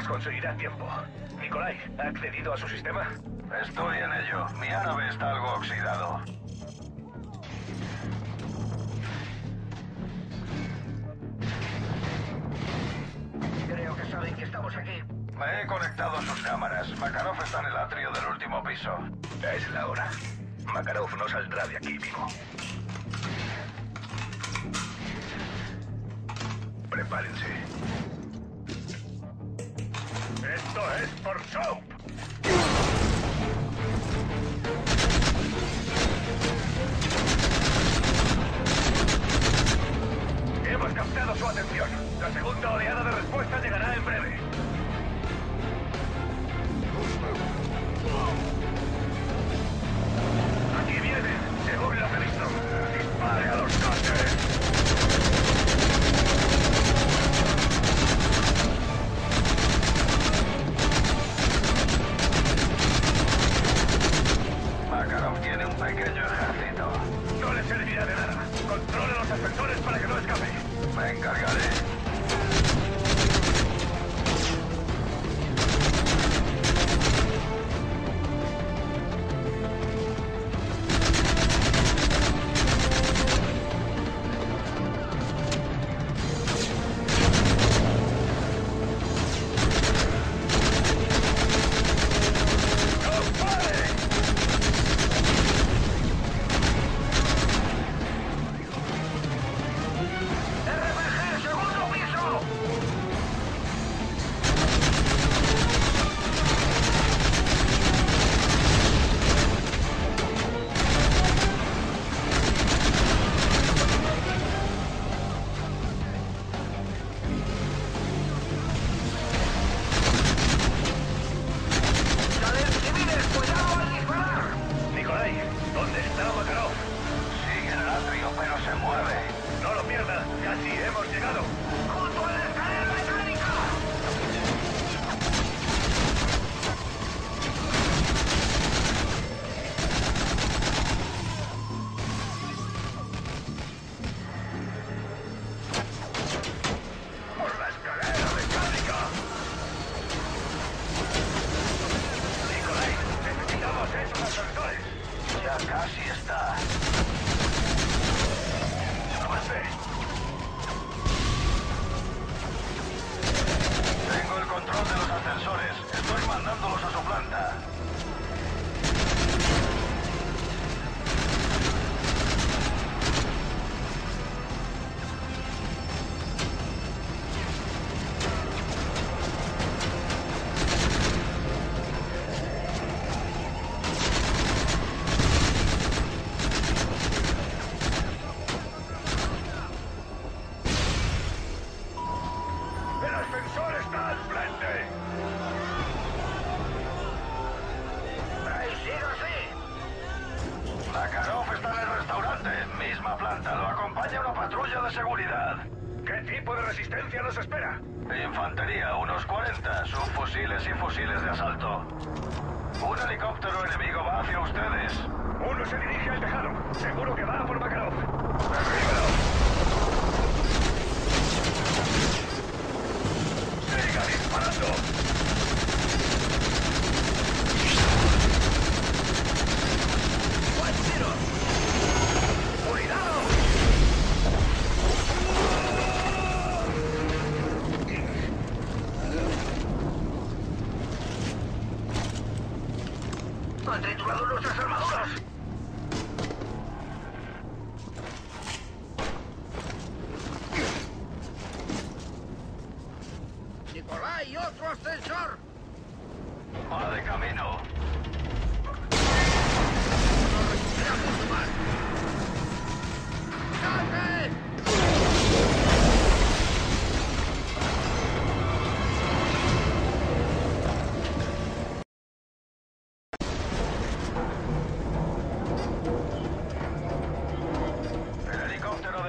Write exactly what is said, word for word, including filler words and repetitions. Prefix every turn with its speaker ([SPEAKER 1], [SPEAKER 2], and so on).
[SPEAKER 1] nos conseguirá tiempo. Nikolai, ¿ha accedido a su sistema?
[SPEAKER 2] Estoy en ello. Mi árabe está algo oxidado.
[SPEAKER 1] Creo que saben que estamos aquí.
[SPEAKER 2] Me he conectado a sus cámaras. Makarov está en el atrio del último piso.
[SPEAKER 1] Es la hora. Makarov no saldrá de aquí vivo. Prepárense. ¡Esto es por Soap! Hemos captado su atención. La segunda oleada de respuesta llegará en breve. Aquí vienen, según lo previsto. Dispare a los coches.
[SPEAKER 2] Makarov tiene un pequeño ejército.
[SPEAKER 1] No le servirá de nada. Controle los ascensores para que no escape.
[SPEAKER 2] Me encargaré.
[SPEAKER 1] resistencia nos espera?
[SPEAKER 2] Infantería, unos cuarenta, subfusiles y fusiles de asalto. Un helicóptero enemigo va hacia ustedes.
[SPEAKER 1] Uno se dirige al tejado. Seguro que va a por Makarov. ¡Derríbalo! ¡Siga disparando! ¡Han triturado nuestras armaduras! ¡Nikolai, otro ascensor!
[SPEAKER 2] Va de camino.